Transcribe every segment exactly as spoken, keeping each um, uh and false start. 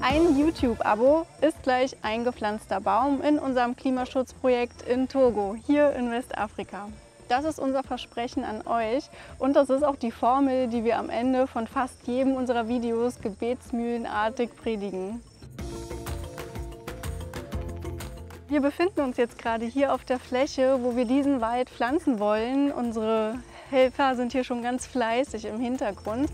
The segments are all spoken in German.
Ein YouTube-Abo ist gleich ein gepflanzter Baum in unserem Klimaschutzprojekt in Togo, hier in Westafrika. Das ist unser Versprechen an euch und das ist auch die Formel, die wir am Ende von fast jedem unserer Videos gebetsmühlenartig predigen. Wir befinden uns jetzt gerade hier auf der Fläche, wo wir diesen Wald pflanzen wollen. Unsere Helfer sind hier schon ganz fleißig im Hintergrund.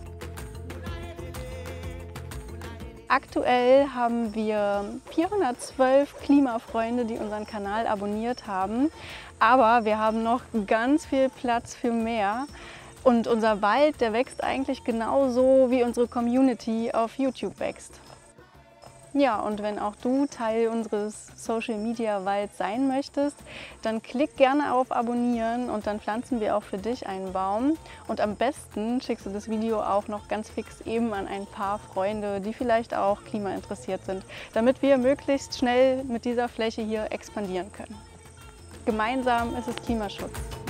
Aktuell haben wir vierhundertzwölf Klimafreunde, die unseren Kanal abonniert haben. Aber wir haben noch ganz viel Platz für mehr. Und unser Wald, der wächst eigentlich genauso, wie unsere Community auf YouTube wächst. Ja, und wenn auch du Teil unseres Social Media Walds sein möchtest, dann klick gerne auf Abonnieren und dann pflanzen wir auch für dich einen Baum. Und am besten schickst du das Video auch noch ganz fix eben an ein paar Freunde, die vielleicht auch klimainteressiert sind, damit wir möglichst schnell mit dieser Fläche hier expandieren können. Gemeinsam ist es Klimaschutz.